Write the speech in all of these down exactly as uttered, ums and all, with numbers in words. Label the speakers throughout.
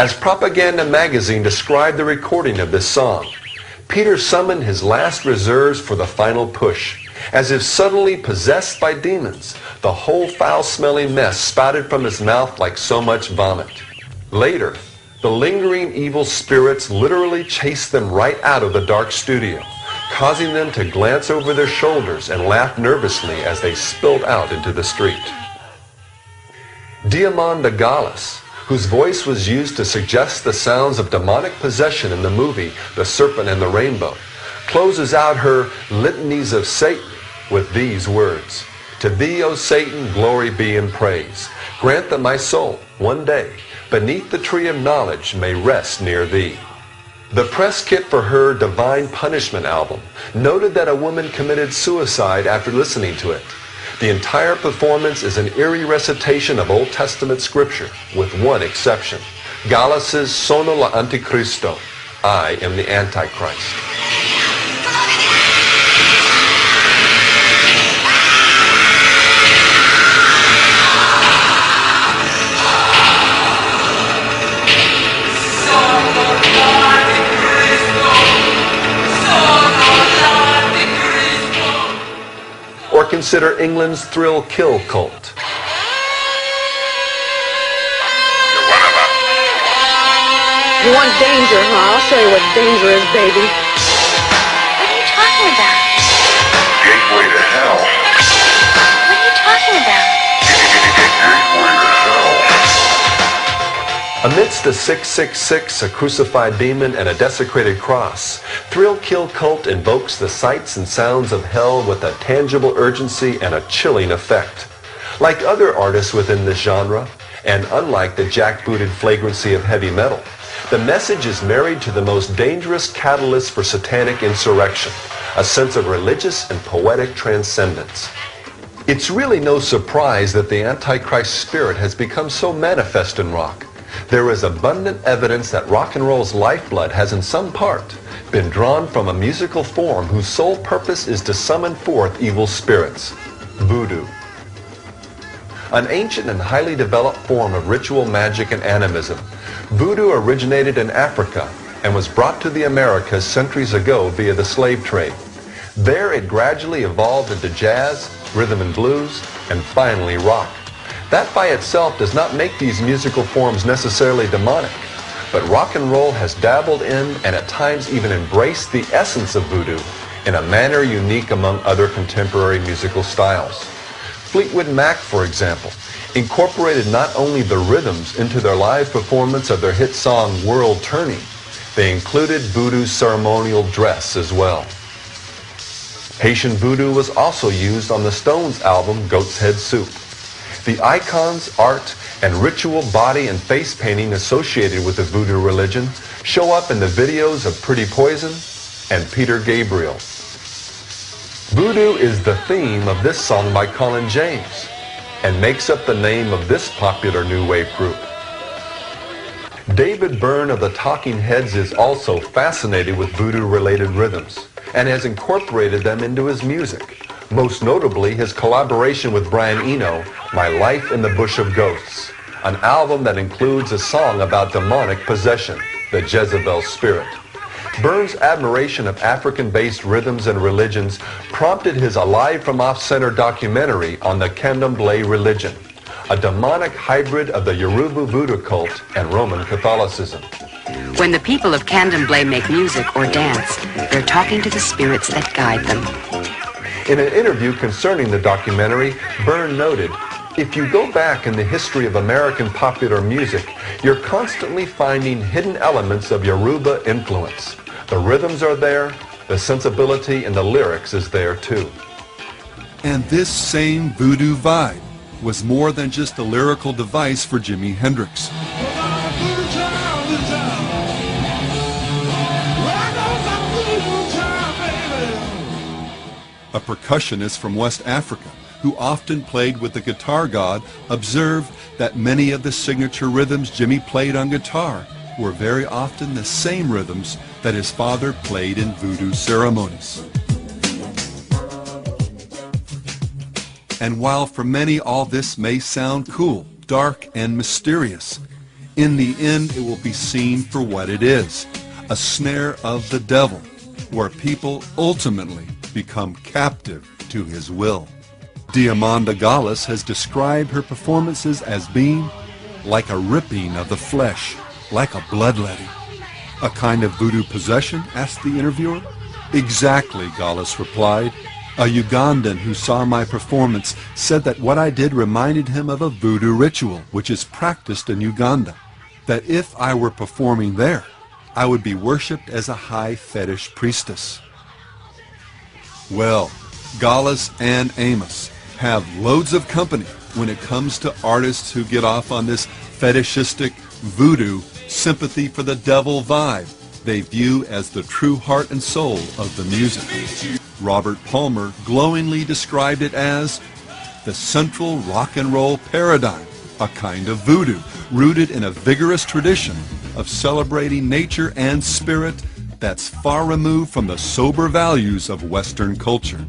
Speaker 1: As Propaganda magazine described the recording of this song, Peter summoned his last reserves for the final push. As if suddenly possessed by demons, the whole foul-smelling mess spouted from his mouth like so much vomit. Later, the lingering evil spirits literally chased them right out of the dark studio, causing them to glance over their shoulders and laugh nervously as they spilled out into the street. Diamond de Gaulis, whose voice was used to suggest the sounds of demonic possession in the movie The Serpent and the Rainbow, closes out her litanies of Satan with these words: "To thee, O Satan, glory be and praise. Grant that my soul, one day, beneath the tree of knowledge may rest near thee." The press kit for her Divine Punishment album noted that a woman committed suicide after listening to it. The entire performance is an eerie recitation of Old Testament scripture, with one exception: Gaulis's Sono l'Anticristo, I am the Antichrist. Or consider England's thrill kill cult.
Speaker 2: You want danger, huh? I'll show you what danger is, baby.
Speaker 3: What are you talking about?
Speaker 4: Gateway to hell.
Speaker 3: What are you talking about?
Speaker 4: Gateway to hell.
Speaker 1: Amidst a six six six, a crucified demon, and a desecrated cross, Thrill Kill Cult invokes the sights and sounds of hell with a tangible urgency and a chilling effect. Like other artists within this genre, and unlike the jackbooted flagrancy of heavy metal, the message is married to the most dangerous catalyst for satanic insurrection, a sense of religious and poetic transcendence. It's really no surprise that the Antichrist spirit has become so manifest in rock. There is abundant evidence that rock and roll's lifeblood has in some part been drawn from a musical form whose sole purpose is to summon forth evil spirits: voodoo. An ancient and highly developed form of ritual magic and animism, voodoo originated in Africa and was brought to the Americas centuries ago via the slave trade. There it gradually evolved into jazz, rhythm and blues, and finally rock. That by itself does not make these musical forms necessarily demonic, but rock and roll has dabbled in and at times even embraced the essence of voodoo in a manner unique among other contemporary musical styles. Fleetwood Mac, for example, incorporated not only the rhythms into their live performance of their hit song World Turning, they included voodoo's ceremonial dress as well. Haitian voodoo was also used on the Stones' album Goat's Head Soup. The icons, art, and ritual body and face painting associated with the voodoo religion show up in the videos of Pretty Poison and Peter Gabriel. Voodoo is the theme of this song by Colin James and makes up the name of this popular new wave group. David Byrne of the Talking Heads is also fascinated with voodoo-related rhythms and has incorporated them into his music. Most notably his collaboration with Brian Eno, My Life in the Bush of Ghosts, an album that includes a song about demonic possession, the Jezebel spirit. Byrne's admiration of African-based rhythms and religions prompted his Alive from Off-Center documentary on the Candomblé religion, a demonic hybrid of the Yoruba voodoo cult and Roman Catholicism.
Speaker 5: When the people of Candomblé make music or dance, they're talking to the spirits that guide them.
Speaker 1: In an interview concerning the documentary, Byrne noted, "If you go back in the history of American popular music, you're constantly finding hidden elements of Yoruba influence. The rhythms are there, the sensibility and the lyrics is there too."
Speaker 6: And this same voodoo vibe was more than just a lyrical device for Jimi Hendrix. A percussionist from West Africa who often played with the guitar god observed that many of the signature rhythms Jimmy played on guitar were very often the same rhythms that his father played in voodoo ceremonies. And while for many all this may sound cool, dark, and mysterious, In the end, it will be seen for what it is, a snare of the devil, where people ultimately become captive to his will. Diamanda Gallis has described her performances as being like a ripping of the flesh, like a bloodletting. A kind of voodoo possession? Asked the interviewer. Exactly, Gallis replied. A Ugandan who saw my performance said that what I did reminded him of a voodoo ritual, which is practiced in Uganda. That if I were performing there, I would be worshipped as a high fetish priestess. Well, Gallis and Amos have loads of company when it comes to artists who get off on this fetishistic voodoo sympathy for the devil vibe they view as the true heart and soul of the music. Robert Palmer glowingly described it as the central rock and roll paradigm, a kind of voodoo rooted in a vigorous tradition of celebrating nature and spirit that's far removed from the sober values of Western culture.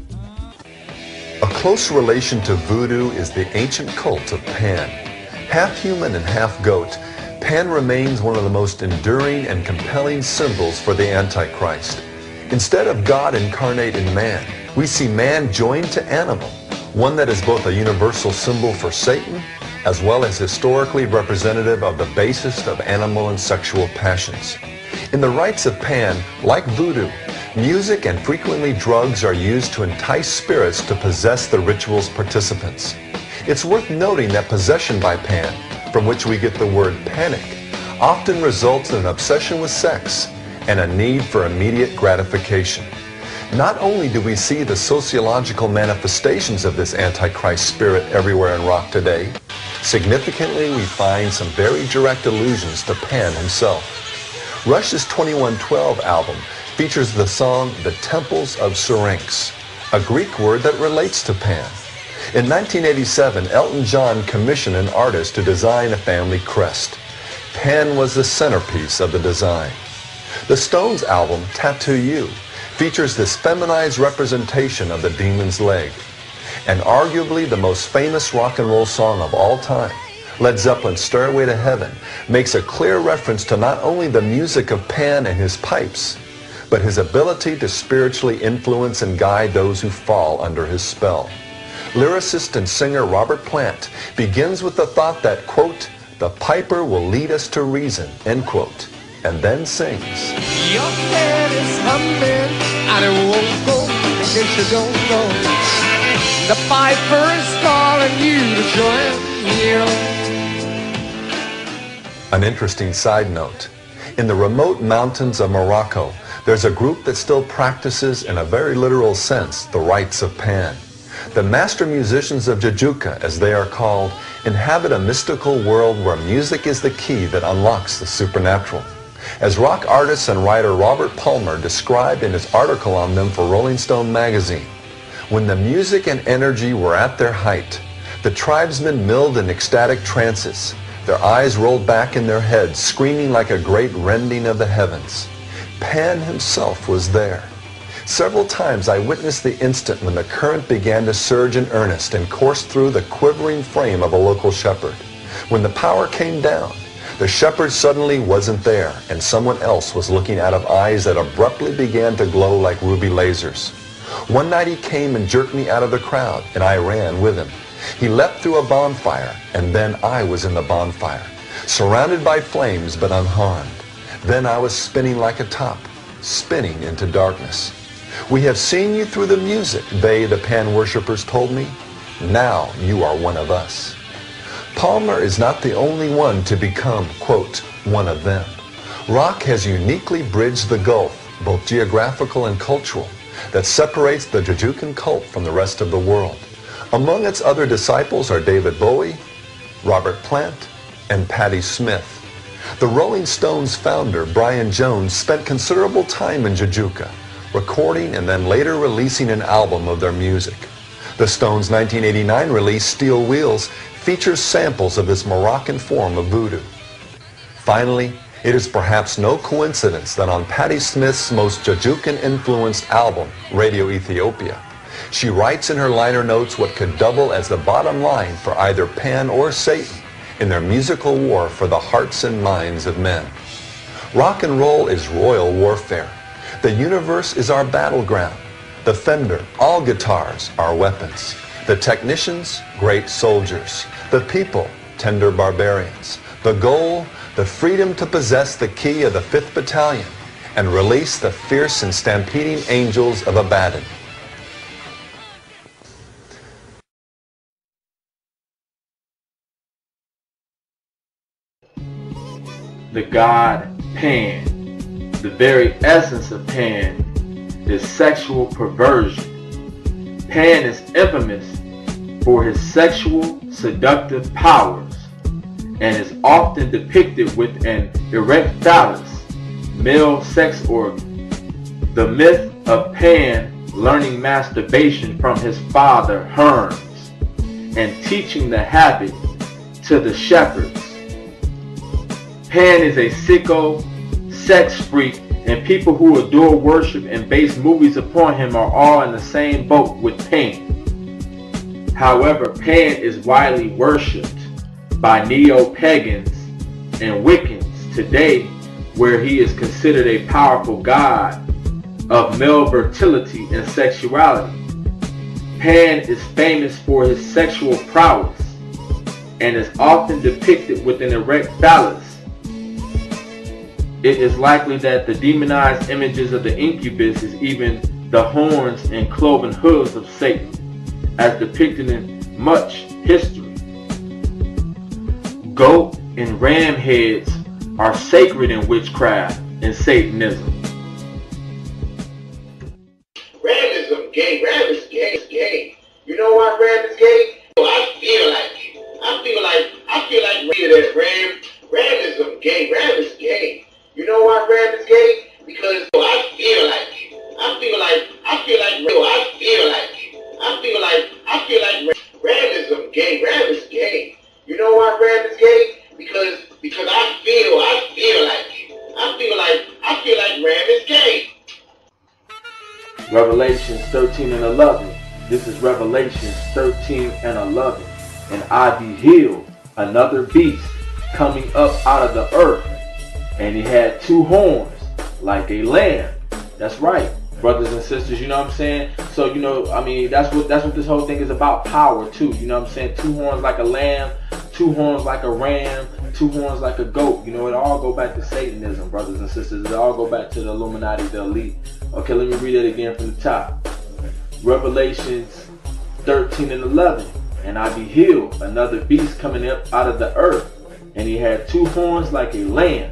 Speaker 1: A close relation to voodoo is the ancient cult of Pan. Half human and half goat, Pan remains one of the most enduring and compelling symbols for the Antichrist. Instead of God incarnate in man, we see man joined to animal, one that is both a universal symbol for Satan as well as historically representative of the basest of animal and sexual passions. In the rites of Pan, like voodoo, music and frequently drugs are used to entice spirits to possess the ritual's participants. It's worth noting that possession by Pan, from which we get the word panic, often results in an obsession with sex and a need for immediate gratification. Not only do we see the sociological manifestations of this Antichrist spirit everywhere in rock today, significantly we find some very direct allusions to Pan himself. Rush's twenty-one twelve album features the song The Temples of Syrinx, a Greek word that relates to Pan. In nineteen eighty-seven, Elton John commissioned an artist to design a family crest. Pan was the centerpiece of the design. The Stones' album, Tattoo You, features this feminized representation of the demon's leg. And arguably the most famous rock and roll song of all time, Led Zeppelin's Stairway to Heaven, makes a clear reference to not only the music of Pan and his pipes, but his ability to spiritually influence and guide those who fall under his spell. Lyricist and singer Robert Plant begins with the thought that, quote, the piper will lead us to reason, end quote, and then sings.
Speaker 7: Your head is humming, and it won't go, in case you don't know. The piper is calling you to join him.
Speaker 1: An interesting side note. In the remote mountains of Morocco, there's a group that still practices, in a very literal sense, the rites of Pan. The master musicians of Jajuka, as they are called, inhabit a mystical world where music is the key that unlocks the supernatural. As rock artist and writer Robert Palmer described in his article on them for Rolling Stone magazine, when the music and energy were at their height, the tribesmen milled in ecstatic trances, their eyes rolled back in their heads, screaming like a great rending of the heavens. Pan himself was there. Several times I witnessed the instant when the current began to surge in earnest and course through the quivering frame of a local shepherd. When the power came down, the shepherd suddenly wasn't there, and someone else was looking out of eyes that abruptly began to glow like ruby lasers. One night he came and jerked me out of the crowd, and I ran with him. He leapt through a bonfire, and then I was in the bonfire, surrounded by flames but unharmed. Then I was spinning like a top, spinning into darkness. We have seen you through the music, they, the Pan worshippers, told me. Now you are one of us. Palmer is not the only one to become, quote, one of them. Rock has uniquely bridged the gulf, both geographical and cultural, that separates the Jajukan cult from the rest of the world. Among its other disciples are David Bowie, Robert Plant, and Patti Smith. The Rolling Stones founder, Brian Jones, spent considerable time in Jajuka, recording and then later releasing an album of their music. The Stones' nineteen eighty-nine release, Steel Wheels, features samples of this Moroccan form of voodoo. Finally, it is perhaps no coincidence that on Patti Smith's most Jajukan-influenced album, Radio Ethiopia, she writes in her liner notes what could double as the bottom line for either Pan or Satan, in their musical war for the hearts and minds of men. Rock and roll is royal warfare. The universe is our battleground. The fender, all guitars, are weapons. The technicians, great soldiers. The people, tender barbarians. The goal, the freedom to possess the key of the fifth Battalion and release the fierce and stampeding angels of Abaddon.
Speaker 8: The god Pan. The very essence of Pan is sexual perversion. Pan is infamous for his sexual seductive powers and is often depicted with an erect phallus, male sex organ. The myth of Pan learning masturbation from his father Hermes and teaching the habit to the shepherds. Pan is a sicko, sex freak, and people who adore, worship, and base movies upon him are all in the same boat with Pain. However, Pan is widely worshipped by neo-pagans and Wiccans today, where he is considered a powerful god of male fertility and sexuality. Pan is famous for his sexual prowess and is often depicted with an erect phallus. It is likely that the demonized images of the incubus is even the horns and cloven hooves of Satan, as depicted in much history. Goat and ram heads are sacred in witchcraft and Satanism.
Speaker 9: Ram is gay. Ram is gay. Is gay. You know why ram is gay? I feel like it. I feel like I feel like that ram. Ram is gay. Ram is gay. You know why ram is gay? Because I feel like it. I feel like I feel like I feel like it. I feel like I feel like ram is gay. Ram is gay. You know why ram is gay? Because because I feel I feel like it. I feel like I feel like ram is gay.
Speaker 8: Revelations thirteen and eleven. This is Revelations thirteen and eleven. And I beheld another beast coming up out of the earth, and he had two horns like a lamb. That's right, brothers and sisters, you know what I'm saying? So, you know, I mean, that's what that's what this whole thing is about, power too. You know what I'm saying? Two horns like a lamb, two horns like a ram, two horns like a goat. You know, it all go back to Satanism, brothers and sisters. It all go back to the Illuminati, the elite. Okay, let me read it again from the top. Revelations thirteen and eleven. And I beheld another beast coming up out of the earth, and he had two horns like a lamb.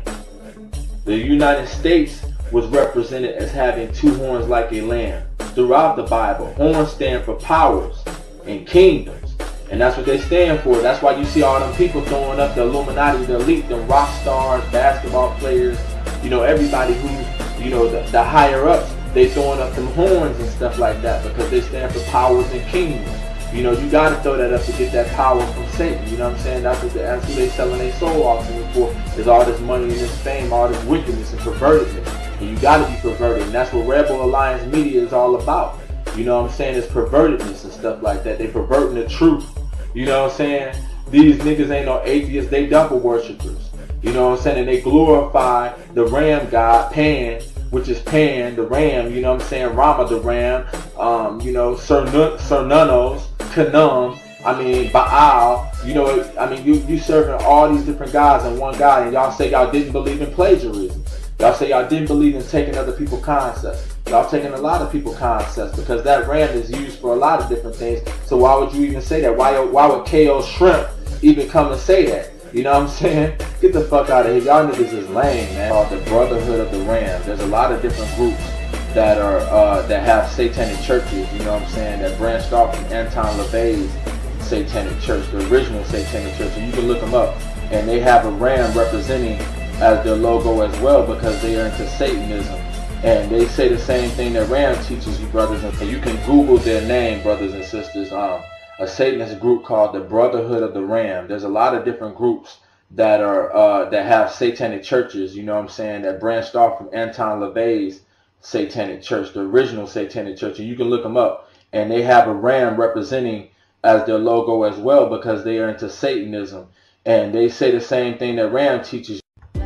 Speaker 8: The United States was represented as having two horns like a lamb. Throughout the Bible, horns stand for powers and kingdoms. And that's what they stand for. That's why you see all them people throwing up the Illuminati, the elite, the rock stars, basketball players, you know, everybody who, you know, the, the higher ups, they throwing up them horns and stuff like that because they stand for powers and kingdoms. You know, you got to throw that up to get that power from Satan. You know what I'm saying? That's what they, that's who they selling their soul off to for. Is all this money and this fame, all this wickedness and pervertedness. And you got to be perverted. And that's what Rebel Alliance Media is all about. You know what I'm saying? It's pervertedness and stuff like that. They perverting the truth. You know what I'm saying? These niggas ain't no atheists. They devil worshippers. You know what I'm saying? And they glorify the ram god, Pan, which is Pan, the ram. You know what I'm saying? Rama, the ram. Um, you know, Cernunos. Kanum, I mean Baal, you know, I mean you you serving all these different gods and one God, and y'all say y'all didn't believe in plagiarism. Y'all say y'all didn't believe in taking other people's concepts. Y'all taking a lot of people's concepts because that ram is used for a lot of different things. So why would you even say that? Why why would K O Shrimp even come and say that? You know what I'm saying? Get the fuck out of here. Y'all niggas is lame, man. Called the Brotherhood of the Ram. There's a lot of different groups that are uh, that have satanic churches, you know what I'm saying, that branched off from Anton LaVey's satanic church, the original satanic church, and you can look them up, and they have a ram representing as their logo as well because they are into Satanism, and they say the same thing that Ram teaches you, brothers, and you can Google their name, brothers and sisters, um, a Satanist group called the Brotherhood of the Ram. There's a lot of different groups that are uh, that have satanic churches, you know what I'm saying, that branched off from Anton LaVey's satanic church, the original satanic church, and you can look them up, and they have a ram representing as their logo as well because they are into Satanism, And they say the same thing that Ram teaches.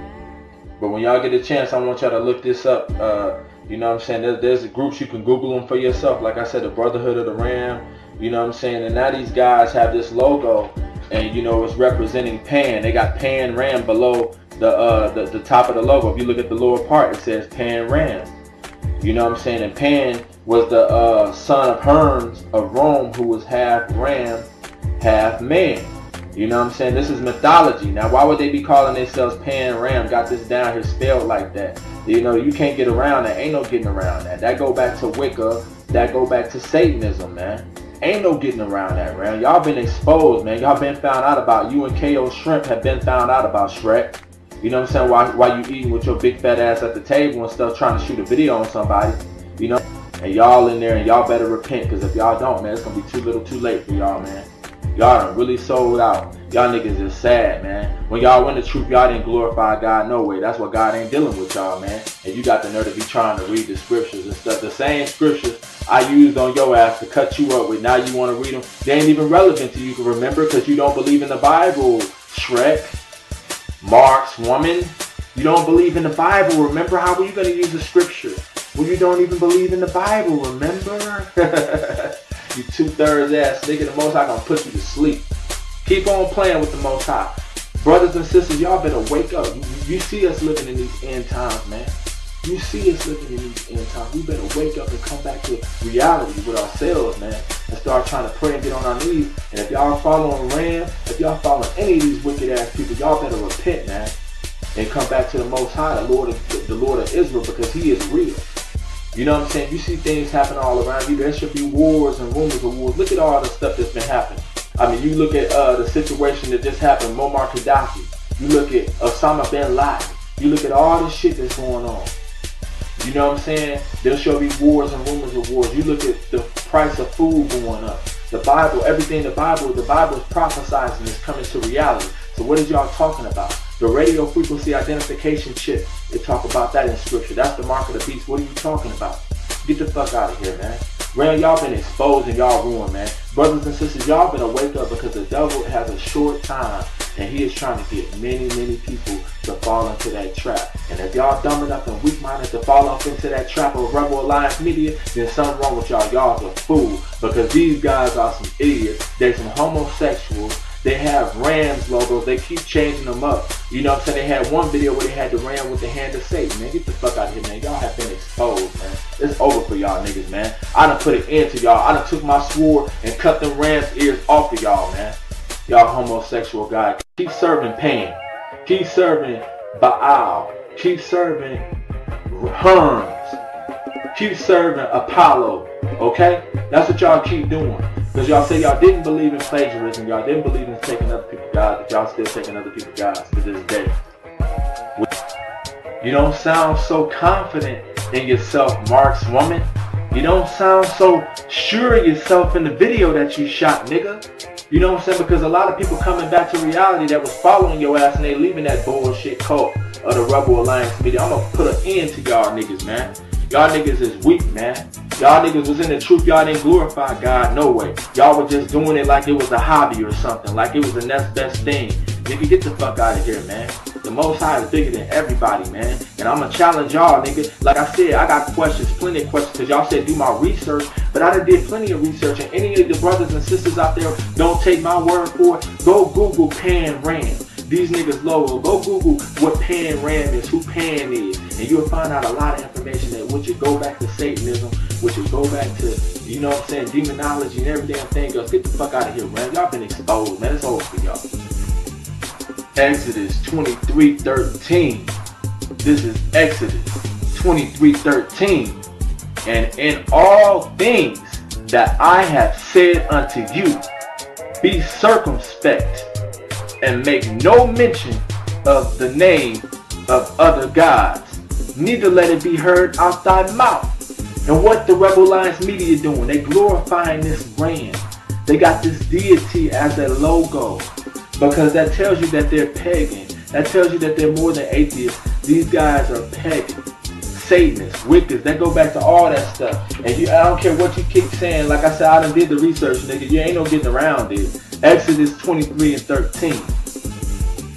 Speaker 8: But when y'all get a chance, I want y'all to look this up. Uh, you know what I'm saying? There's, there's groups you can Google them for yourself. Like I said, the Brotherhood of the Ram. You know what I'm saying? And now these guys have this logo, and you know it's representing paein. They got paein ram below the, uh, the the top of the logo. If you look at the lower part, it says paein ram. You know what I'm saying? And paein was the uh, son of Hermes of Rome, who was half ram, half man. You know what I'm saying? This is mythology. Now, why would they be calling themselves paein ram? Got this down here spelled like that. You know, you can't get around that. Ain't no getting around that. That go back to Wicca. That go back to Satanism, man. Ain't no getting around that, man. Y'all been exposed, man. Y'all been found out about. You and K O Shrimp have been found out about Shrek. You know what I'm saying? Why, why you eating with your big fat ass at the table and stuff, trying to shoot a video on somebody. You know? And y'all in there, and y'all better repent, because if y'all don't, man, it's going to be too little too late for y'all, man. Y'all done really sold out. Y'all niggas is sad, man. When y'all win the truth, y'all didn't glorify God no way. That's what God ain't dealing with y'all, man. And you got the nerve to be trying to read the scriptures and stuff. The same scriptures I used on your ass to cut you up with. Now you want to read them. They ain't even relevant to you to remember, because you don't believe in the Bible, Shrek. Mark's woman. You don't believe in the Bible. Remember, how are you going to use the scripture when you don't even believe in the Bible? Remember? You two-thirds ass nigga, the Most High gonna put you to sleep. Keep on playing with the Most High. Brothers and sisters, y'all better wake up. You, you see us living in these end times, man. You see us living in these end times. We better wake up and come back to reality with ourselves, man. And start trying to pray and get on our knees. And if y'all following Ram, if y'all following any of these wicked ass people, y'all better repent, man. And come back to the Most High, the Lord of, the Lord of Israel, because he is real. You know what I'm saying? You see things happen all around you. There should be wars and rumors of wars. Look at all the stuff that's been happening. I mean, you look at uh, the situation that just happened, Muammar Gaddafi. You look at Osama bin Laden. You look at all the shit that's going on. You know what I'm saying? There should be wars and rumors of wars. You look at the price of food going up. The Bible, everything in the Bible, the Bible is prophesizing is coming to reality. So what is y'all talking about? The radio frequency identification chip, they talk about that in scripture. That's the mark of the beast. What are you talking about? Get the fuck out of here, man. Ram, y'all been exposed and y'all ruined, man. Brothers and sisters, y'all better wake up, because the devil has a short time, and he is trying to get many, many people to fall into that trap. And if y'all dumb enough and weak-minded to fall off into that trap of Rebel Alliance Media, then something wrong with y'all. Y'all's a fool, because these guys are some idiots. They're some homosexuals. They have Rams logos. They keep changing them up. You know what I'm saying? They had one video where they had the ram with the hand of Satan. Man, get the fuck out of here, man. Y'all have been exposed, man. It's over for y'all niggas, man. I done put an end to y'all. I done took my sword and cut them Rams ears off of y'all, man. Y'all homosexual guys. Keep serving paein. Keep serving Baal. Keep serving Hermes. Keep serving Apollo. Okay? That's what y'all keep doing. Because y'all say y'all didn't believe in plagiarism, y'all didn't believe in taking other people's gods, but y'all still taking other people's gods to this day. You don't sound so confident in yourself, Mark's woman. You don't sound so sure of yourself in the video that you shot, nigga. You know what I'm saying? Because a lot of people coming back to reality that was following your ass, and they leaving that bullshit cult of the Rebel Alliance Media. I'm gonna put an end to y'all niggas, man. Y'all niggas is weak, man. Y'all niggas was in the truth. Y'all didn't glorify God no way. Y'all were just doing it like it was a hobby or something. Like it was the next best thing. Nigga, get the fuck out of here, man. The Most High is bigger than everybody, man. And I'm going to challenge y'all, nigga. Like I said, I got questions, plenty of questions. Because y'all said do my research. But I done did plenty of research. And any of the brothers and sisters out there, don't take my word for it. Go Google paein ram. These niggas logo. Go Google what paein ram is, who paein is, and you'll find out a lot of information that which would go back to Satanism, which would go back to, you know what I'm saying, demonology and every damn thing else. Get the fuck out of here, man. Y'all been exposed, man. It's over for y'all. Exodus twenty-three thirteen. This is Exodus twenty-three thirteen. And in all things that I have said unto you, be circumspect, and make no mention of the name of other gods, neither let it be heard out thy mouth. And what the Rebel Alliance Media doing? They glorifying this brand. They got this deity as a logo, because that tells you that they're pagan. That tells you that they're more than atheists. These guys are pagan, Satanists, Wiccans. That go back to all that stuff. And you, I don't care what you keep saying. Like I said, I done did the research, nigga. You ain't no getting around it. Exodus twenty-three and thirteen.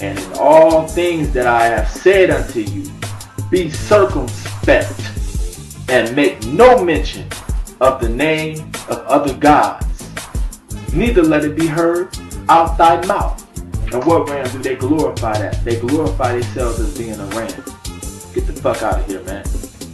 Speaker 8: And in all things that I have said unto you, be circumspect, and make no mention of the name of other gods, neither let it be heard out thy mouth. And what ram do they glorify that? They glorify themselves as being a ram. Get the fuck out of here, man.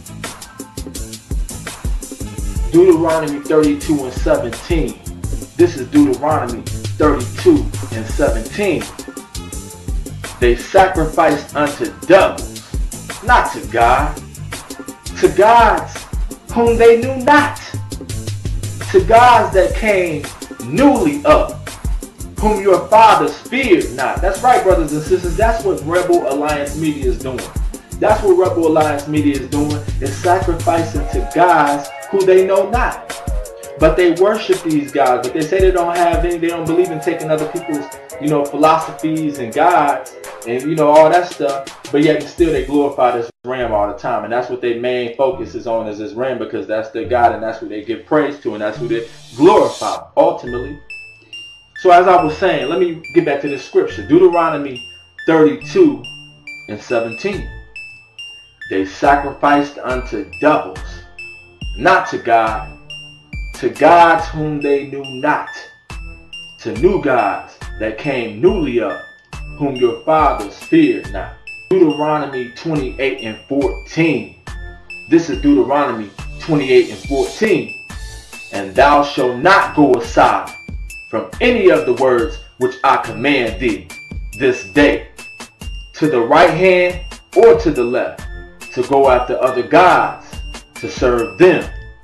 Speaker 8: Deuteronomy thirty-two and seventeen. This is Deuteronomy thirty-two and seventeen. They sacrificed unto devils, not to God, to gods whom they knew not, to gods that came newly up, whom your fathers feared not. That's right, brothers and sisters. That's what Rebel Alliance Media is doing. That's what Rebel Alliance Media is doing, is sacrificing to gods who they know not. But they worship these gods, but they say they don't have any, they don't believe in taking other people's, you know, philosophies and gods and, you know, all that stuff. But yet still they glorify this ram all the time. And that's what their main focus is on, is this ram, because that's their God and that's who they give praise to and that's who they glorify ultimately. So as I was saying, let me get back to this scripture. Deuteronomy thirty-two and seventeen. They sacrificed unto devils, not to God, to gods whom they knew not, to new gods that came newly up, whom your fathers feared not. Deuteronomy twenty-eight and fourteen. This is Deuteronomy twenty-eight and fourteen. And thou shalt not go aside from any of the words which I command thee this day, to the right hand or to the left, to go after other gods, to serve them.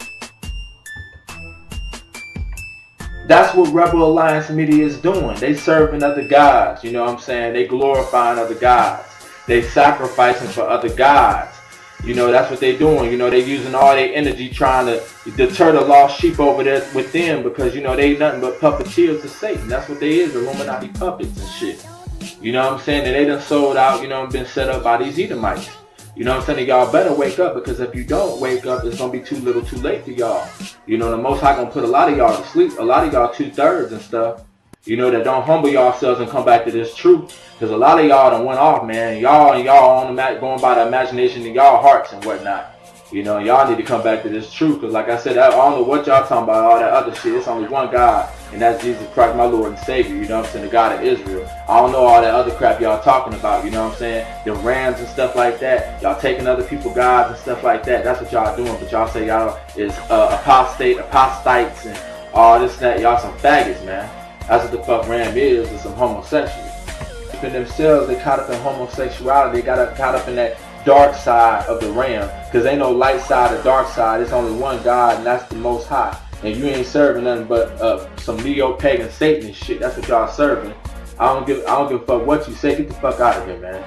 Speaker 8: That's what Rebel Alliance Media is doing. They serving other gods, you know what I'm saying? They glorifying other gods. They sacrificing for other gods. You know, that's what they're doing. You know, they're using all their energy trying to deter the lost sheep over there with them, because, you know, they ain't nothing but puppeteers to Satan. That's what they is, Illuminati puppets and shit. You know what I'm saying? And they done sold out, you know, and been set up by these Edomites. You know what I'm saying? Y'all better wake up, because if you don't wake up, it's going to be too little too late for y'all. You know, the Most High going to put a lot of y'all to sleep. A lot of y'all two-thirds and stuff. You know, that don't humble yourselves and come back to this truth. Because a lot of y'all done went off, man. Y'all and y'all on the going by the imagination in y'all hearts and whatnot. You know, y'all need to come back to this truth. Because like I said, I don't know what y'all talking about, all that other shit. It's only one God, and that's Jesus Christ, my Lord and Savior. You know what I'm saying? The God of Israel. I don't know all that other crap y'all talking about. You know what I'm saying? The rams and stuff like that. Y'all taking other people's gods and stuff like that. That's what y'all doing. But y'all say y'all is uh, apostate, apostates, and all this and that. Y'all some faggots, man. That's what the fuck ram is, is some homosexuals. In themselves, they caught up in homosexuality. They got caught up in that dark side of the ram, because ain't no light side or dark side. It's only one God, and that's the Most High. And you ain't serving nothing but uh, some neo-pagan Satanist shit. That's what y'all serving. I don't give I don't give a fuck what you say. Get the fuck out of here, man.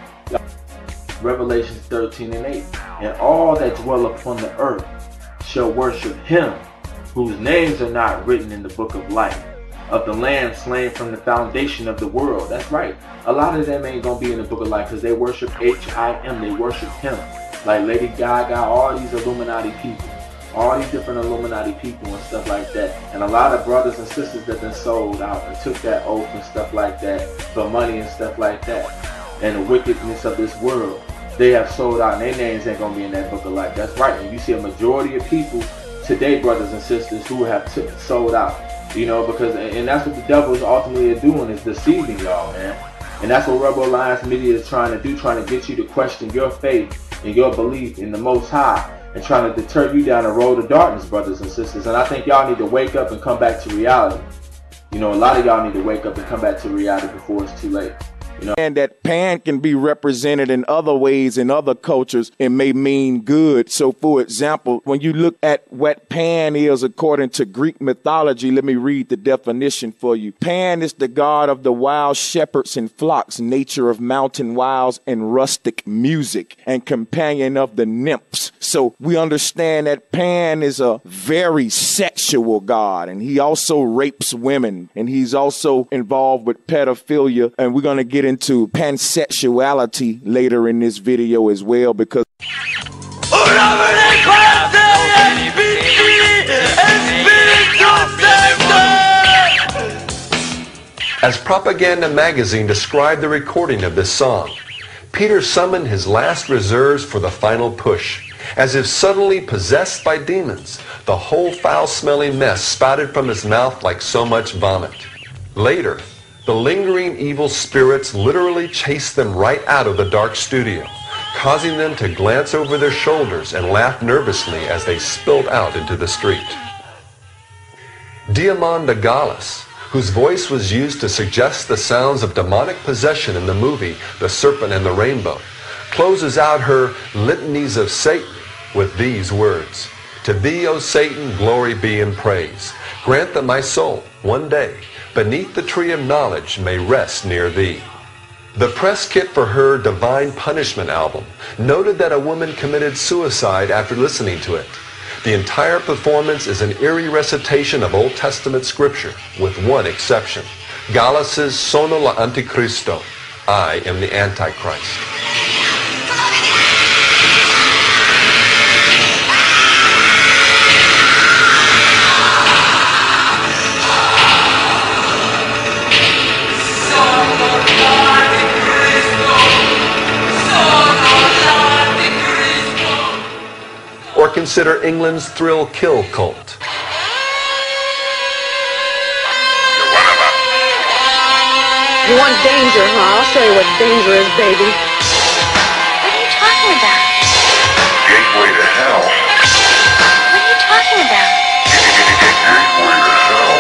Speaker 8: Revelation thirteen and eight. And all that dwell upon the earth shall worship him, whose names are not written in the book of life, of the Lamb slain from the foundation of the world. That's right. A lot of them ain't gonna be in the book of life, because they worship H I M. They worship him. Like Lady Gaga, all these Illuminati people. All these different Illuminati people and stuff like that. And a lot of brothers and sisters that been sold out and took that oath and stuff like that for money and stuff like that. And the wickedness of this world. They have sold out, and their names ain't gonna be in that book of life. That's right. And you see a majority of people today, brothers and sisters, who have t sold out. You know, because, and that's what the devil is ultimately doing, is deceiving y'all, man. And that's what Rebel Alliance Media is trying to do, trying to get you to question your faith and your belief in the Most High, and trying to deter you down the road of darkness, brothers and sisters. And I think y'all need to wake up and come back to reality. You know, a lot of y'all need to wake up and come back to reality before it's too late. You know?
Speaker 10: And that paein can be represented in other ways in other cultures and may mean good. So, for example, when you look at what paein is according to Greek mythology, let me read the definition for you. Paein is the god of the wild shepherds and flocks, nature of mountain wilds and rustic music, and companion of the nymphs. So we understand that paein is a very sexual god, and he also rapes women, and he's also involved with pedophilia, and we're going to get into pansexuality later in this video as well, because
Speaker 1: As Propaganda magazine described the recording of this song, Peter summoned his last reserves for the final push. As if suddenly possessed by demons, the whole foul-smelling mess spouted from his mouth like so much vomit. Later, the lingering evil spirits literally chased them right out of the dark studio, causing them to glance over their shoulders and laugh nervously as they spilled out into the street. Diamanda Galus, whose voice was used to suggest the sounds of demonic possession in the movie The Serpent and the Rainbow, closes out her litanies of Satan with these words: "To thee, O Satan, glory be and praise. Grant that my soul, one day, beneath the tree of knowledge may rest near thee." The press kit for her Divine Punishment album noted that a woman committed suicide after listening to it. The entire performance is an eerie recitation of Old Testament scripture, with one exception: Galus's Sono la Anticristo, I am the Antichrist. Or consider England's thrill kill cult.
Speaker 2: You want danger, huh? I'll show you what danger is, baby.
Speaker 3: What are you talking about?
Speaker 4: Gateway to hell.
Speaker 3: What are you talking about?
Speaker 4: Gateway to hell.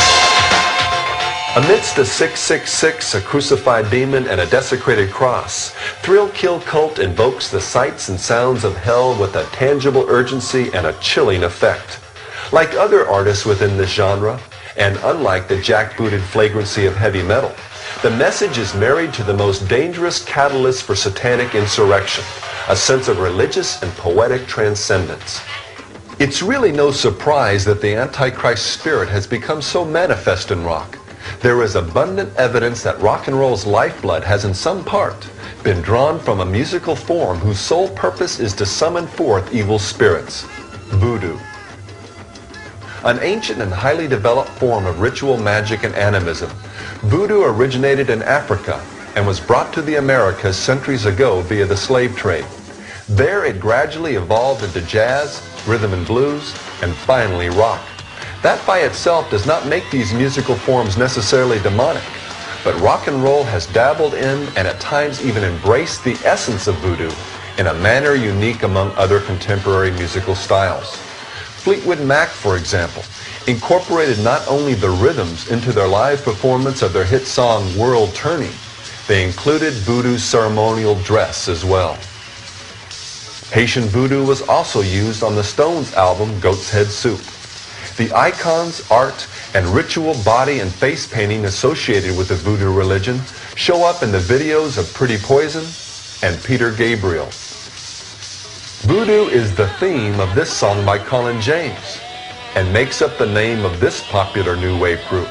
Speaker 1: Amidst a six six six, a crucified demon, and a desecrated cross, Thrill Kill Cult invokes the sights and sounds of hell with a tangible urgency and a chilling effect. Like other artists within this genre, and unlike the jackbooted flagrancy of heavy metal, the message is married to the most dangerous catalyst for satanic insurrection, a sense of religious and poetic transcendence. It's really no surprise that the Antichrist spirit has become so manifest in rock. There is abundant evidence that rock and roll's lifeblood has in some part been drawn from a musical form whose sole purpose is to summon forth evil spirits: voodoo. An ancient and highly developed form of ritual magic and animism, voodoo originated in Africa and was brought to the Americas centuries ago via the slave trade. There it gradually evolved into jazz, rhythm and blues, and finally rock. That by itself does not make these musical forms necessarily demonic, but rock and roll has dabbled in and at times even embraced the essence of voodoo in a manner unique among other contemporary musical styles. Fleetwood Mac, for example, incorporated not only the rhythms into their live performance of their hit song World Turning, they included voodoo's ceremonial dress as well. Haitian voodoo was also used on the Stones' album Goat's Head Soup. The icons, art, and ritual body and face painting associated with the voodoo religion show up in the videos of Pretty Poison and Peter Gabriel. Voodoo is the theme of this song by Colin James and makes up the name of this popular new wave group.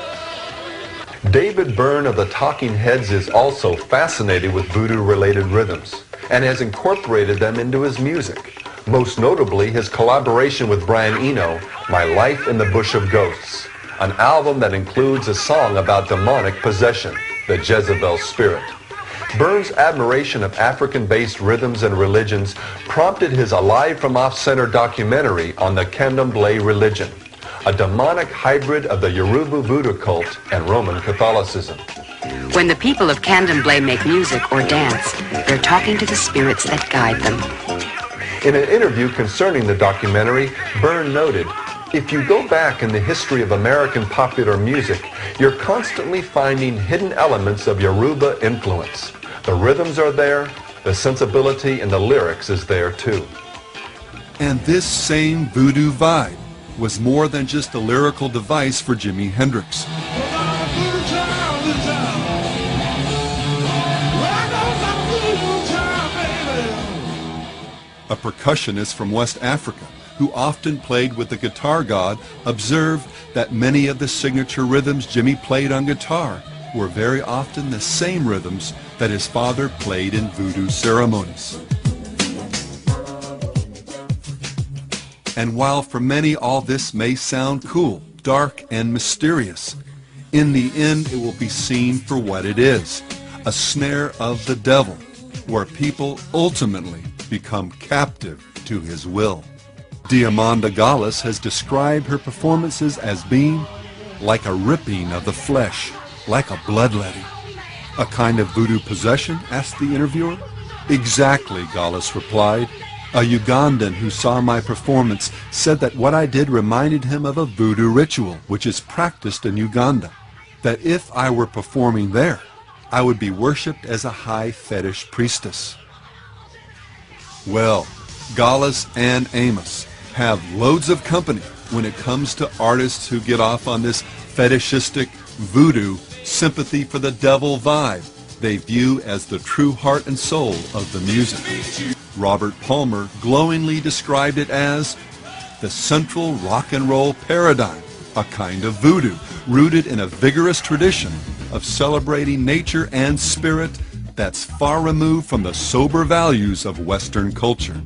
Speaker 1: David Byrne of the Talking Heads is also fascinated with voodoo-related rhythms and has incorporated them into his music. Most notably his collaboration with Brian Eno, My Life in the Bush of Ghosts, an album that includes a song about demonic possession, the Jezebel spirit. Byrne's admiration of African-based rhythms and religions prompted his Alive from Off-Center documentary on the Candomblé religion, a demonic hybrid of the Yoruba voodoo cult and Roman Catholicism.
Speaker 5: When the people of Candomblé make music or dance, they're talking to the spirits that guide them.
Speaker 1: In an interview concerning the documentary, Byrne noted, "If you go back in the history of American popular music, you're constantly finding hidden elements of Yoruba influence. The rhythms are there, the sensibility in the lyrics is there too."
Speaker 6: And this same voodoo vibe was more than just a lyrical device for Jimi Hendrix. A percussionist from West Africa who often played with the guitar god observed that many of the signature rhythms Jimmy played on guitar were very often the same rhythms that his father played in voodoo ceremonies. And while for many all this may sound cool, dark, and mysterious, In the end, it will be seen for what it is, a snare of the devil, where people ultimately become captive to his will. Diamanda Gallis has described her performances as being like a ripping of the flesh, like a bloodletting. A kind of voodoo possession? Asked the interviewer. Exactly, Gallis replied. A Ugandan who saw my performance said that what I did reminded him of a voodoo ritual, which is practiced in Uganda. That if I were performing there, I would be worshipped as a high fetish priestess. Well, Gallis and Amos have loads of company when it comes to artists who get off on this fetishistic voodoo sympathy for the devil vibe they view as the true heart and soul of the music. Robert Palmer glowingly described it as the central rock and roll paradigm, a kind of voodoo rooted in a vigorous tradition of celebrating nature and spirit that's far removed from the sober values of Western culture.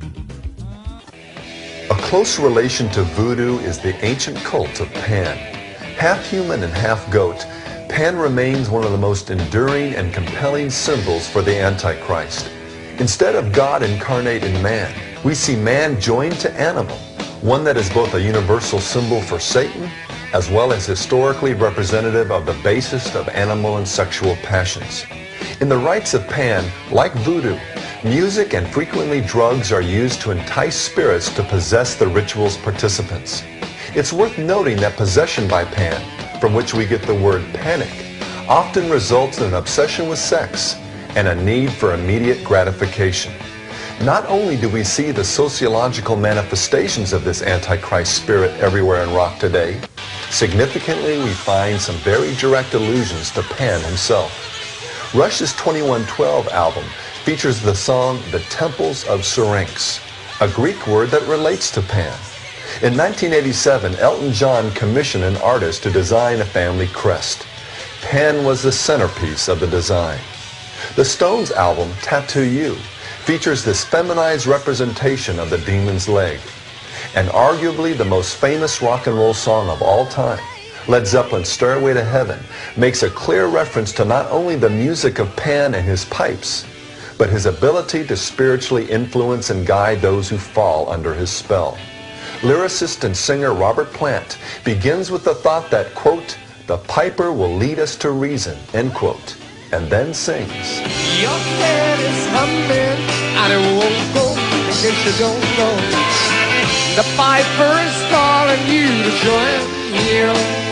Speaker 1: A close relation to voodoo is the ancient cult of Pan. Half human and half goat, Pan remains one of the most enduring and compelling symbols for the Antichrist. Instead of God incarnate in man, we see man joined to animal, one that is both a universal symbol for Satan as well as historically representative of the basest of animal and sexual passions. In the rites of Pan, like voodoo, music and frequently drugs are used to entice spirits to possess the ritual's participants. It's worth noting that possession by Pan, from which we get the word panic, often results in an obsession with sex and a need for immediate gratification. Not only do we see the sociological manifestations of this Antichrist spirit everywhere in rock today, significantly we find some very direct allusions to Pan himself. Rush's twenty-one twelve album features the song The Temples of Syrinx, a Greek word that relates to Pan. In nineteen eighty-seven, Elton John commissioned an artist to design a family crest. Pan was the centerpiece of the design. The Stones' album, Tattoo You, features this feminized representation of the demon's leg. And arguably the most famous rock and roll song of all time, Led Zeppelin's Stairway to Heaven, makes a clear reference to not only the music of Pan and his pipes, but his ability to spiritually influence and guide those who fall under his spell. Lyricist and singer Robert Plant begins with the thought that, quote, the piper will lead us to reason, end quote, and then sings.
Speaker 7: Your head is humming, and it won't go, in case you don't know. The piper is calling you to join you.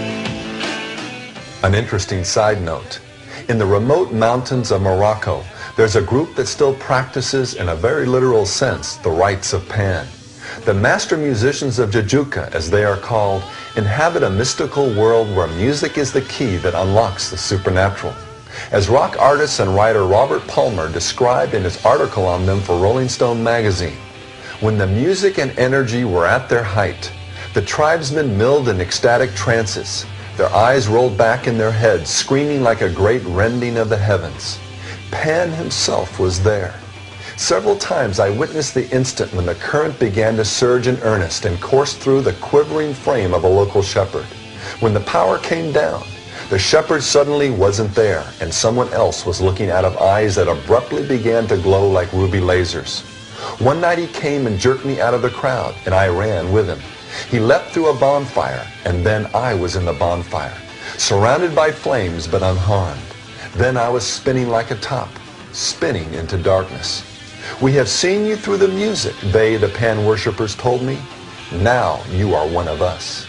Speaker 1: An interesting side note. In the remote mountains of Morocco, there's a group that still practices, in a very literal sense, the rites of Pan. The master musicians of Jajuka, as they are called, inhabit a mystical world where music is the key that unlocks the supernatural. As rock artist and writer Robert Palmer described in his article on them for Rolling Stone magazine, when the music and energy were at their height, the tribesmen milled in ecstatic trances, their eyes rolled back in their heads, screaming like a great rending of the heavens. Pan himself was there. Several times I witnessed the instant when the current began to surge in earnest and course through the quivering frame of a local shepherd. When the power came down, the shepherd suddenly wasn't there, and someone else was looking out of eyes that abruptly began to glow like ruby lasers. One night he came and jerked me out of the crowd, and I ran with him. He leapt through a bonfire, and then I was in the bonfire, surrounded by flames but unharmed. Then I was spinning like a top, spinning into darkness. We have seen you through the music, they, the Pan worshippers, told me. Now you are one of us.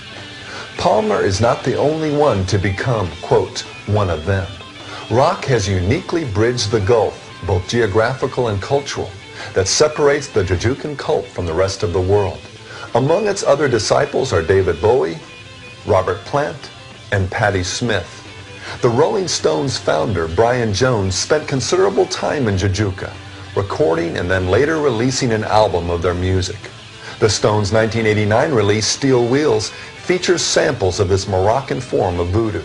Speaker 1: Palmer is not the only one to become, quote, one of them. Rock has uniquely bridged the gulf, both geographical and cultural, that separates the Jajukan cult from the rest of the world. Among its other disciples are David Bowie, Robert Plant, and Patti Smith. The Rolling Stones founder, Brian Jones, spent considerable time in Jajuka, recording and then later releasing an album of their music. The Stones' nineteen eighty-nine release, Steel Wheels, features samples of this Moroccan form of voodoo.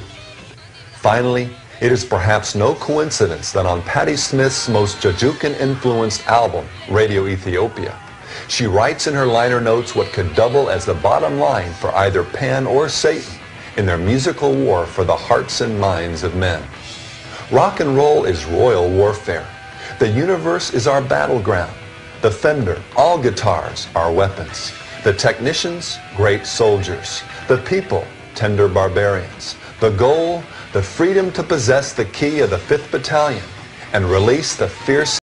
Speaker 1: Finally, it is perhaps no coincidence that on Patti Smith's most Jajukan-influenced album, Radio Ethiopia, she writes in her liner notes what could double as the bottom line for either Pan or Satan, in their musical war for the hearts and minds of men. Rock and roll is royal warfare. The universe is our battleground. The fender, all guitars, are weapons. The technicians, great soldiers. The people, tender barbarians. The goal, the freedom to possess the key of the fifth Battalion and release the fierce